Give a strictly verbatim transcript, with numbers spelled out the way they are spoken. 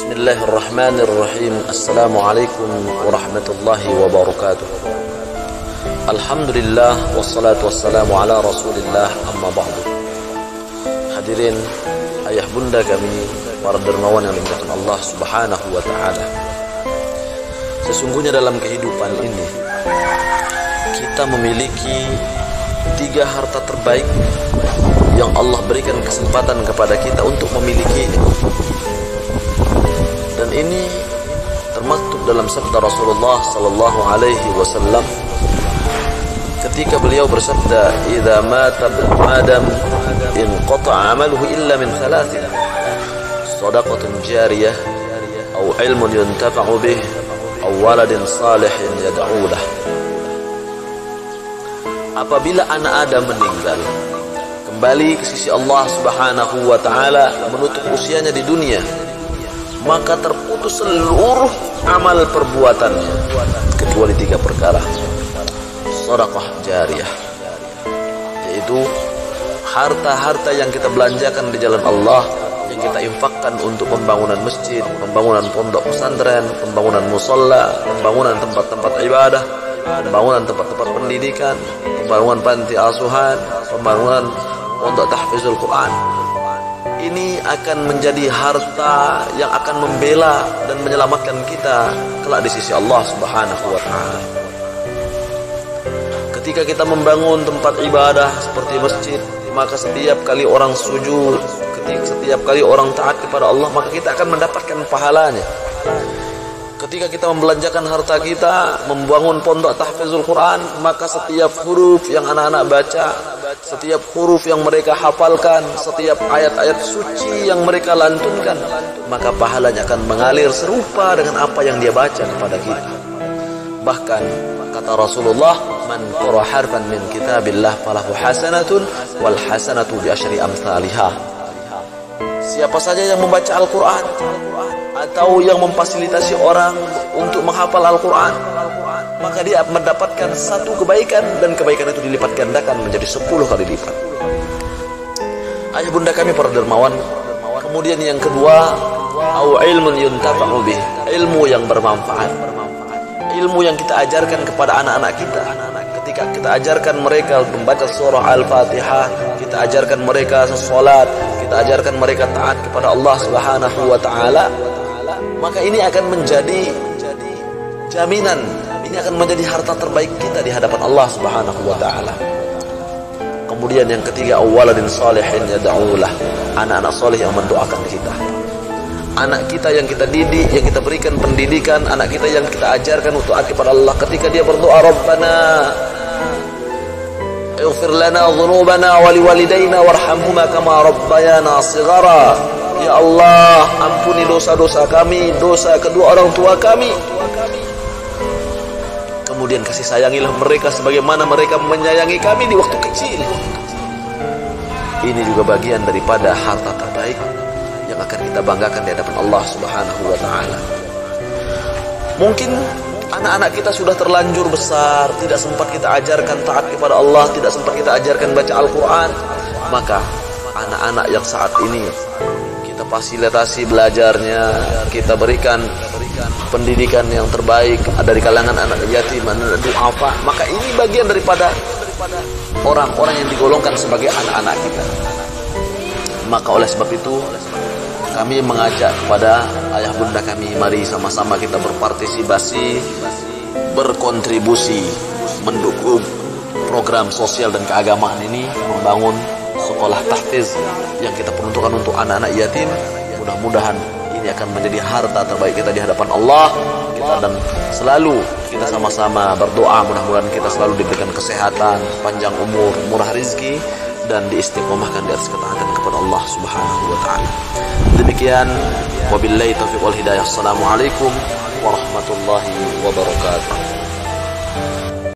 Bismillahirrahmanirrahim. Assalamualaikum warahmatullahi wabarakatuh. Alhamdulillah wassalatu wassalamu ala Rasulillah, amma ba'du. Hadirin ayah bunda kami, para dermawan yang dimuliakan Allah Subhanahu wa taala. Sesungguhnya dalam kehidupan ini kita memiliki tiga harta terbaik yang Allah berikan kesempatan kepada kita untuk memiliki. Dan ini termasuk dalam sabda Rasulullah sallallahu alaihi wasallam ketika beliau bersabda, "Idza mata ibnu Adam inqata'a 'amaluhu illa min thalathin, shadaqatin jariyah, aw 'ilmun yuntafa'u bih, aw waladin salihin yad'u lah." Apabila anak Adam meninggal, kembali ke sisi Allah Subhanahu wa taala, menutup usianya di dunia, maka terputus seluruh amal perbuatannya kecuali tiga perkara. Sedekah jariyah, yaitu harta-harta yang kita belanjakan di jalan Allah, yang kita infakkan untuk pembangunan masjid, pembangunan pondok pesantren, pembangunan musalla, pembangunan tempat-tempat ibadah, pembangunan tempat-tempat pendidikan, pembangunan panti asuhan, pembangunan pondok tahfizul Quran. Ini akan menjadi harta yang akan membela dan menyelamatkan kita kelak di sisi Allah Subhanahu wa taala. Ketika kita membangun tempat ibadah seperti masjid, maka setiap kali orang sujud, ketika setiap kali orang taat kepada Allah, maka kita akan mendapatkan pahalanya. Ketika kita membelanjakan harta kita membangun pondok tahfizul Quran, maka setiap huruf yang anak-anak baca, setiap huruf yang mereka hafalkan, setiap ayat-ayat suci yang mereka lantunkan, maka pahalanya akan mengalir serupa dengan apa yang dia baca kepada kita. Bahkan kata Rasulullah, "Man qara harfan min kitabillah falahu hasanatun wal hasanatu bi asyri amsalihha." Siapa saja yang membaca Al-Qur'an atau yang memfasilitasi orang untuk menghafal Al-Quran, maka dia mendapatkan satu kebaikan, dan kebaikan itu dilipat gandakan menjadi sepuluh kali lipat. Ayah bunda kami para dermawan. Kemudian yang kedua, au ilmun yuntafa'u bih, ilmu yang bermanfaat, ilmu yang kita ajarkan kepada anak-anak kita. Ketika kita ajarkan mereka membaca surah Al-Fatihah, kita ajarkan mereka salat, kita ajarkan mereka taat kepada Allah Subhanahu wa taala, maka ini akan menjadi jaminan, ini akan menjadi harta terbaik kita di hadapan Allah Subhanahu wa taala. Kemudian yang ketiga, waladin salihin yad'ulah, anak-anak saleh yang mendoakan kita. Anak kita yang kita didik, yang kita berikan pendidikan, anak kita yang kita ajarkan untuk taat kepada Allah, ketika dia berdoa, "Rabbana ighfir lana dhunubana wa liwalidayna warhamhuma kama rabbayana shighara." Ya Allah, ampuni dosa-dosa kami, dosa kedua orang tua kami. Kemudian kasih sayangilah mereka sebagaimana mereka menyayangi kami di waktu kecil. Ini juga bagian daripada harta terbaik yang akan kita banggakan di hadapan Allah Subhanahu wa taala. Mungkin anak-anak kita sudah terlanjur besar, tidak sempat kita ajarkan taat kepada Allah, tidak sempat kita ajarkan baca Al-Quran. Maka anak-anak yang saat ini kita fasilitasi belajarnya, kita berikan pendidikan yang terbaik dari kalangan anak yatim, anak duafa, maka ini bagian daripada orang-orang yang digolongkan sebagai anak-anak kita. Maka oleh sebab itu kami mengajak kepada ayah bunda kami, mari sama-sama kita berpartisipasi, berkontribusi, mendukung program sosial dan keagamaan ini, membangun sekolah tahfiz yang kita peruntukkan untuk anak-anak yatim. Mudah-mudahan ini akan menjadi harta terbaik kita di hadapan Allah kita, dan selalu kita sama-sama berdoa mudah-mudahan kita selalu diberikan kesehatan, panjang umur, murah rezeki, dan diistiqomahkan di atas ketaatan kepada Allah Subhanahu wa taala. Demikian, wabillahi taufiq wal hidayah. Assalamualaikum warahmatullahi wabarakatuh.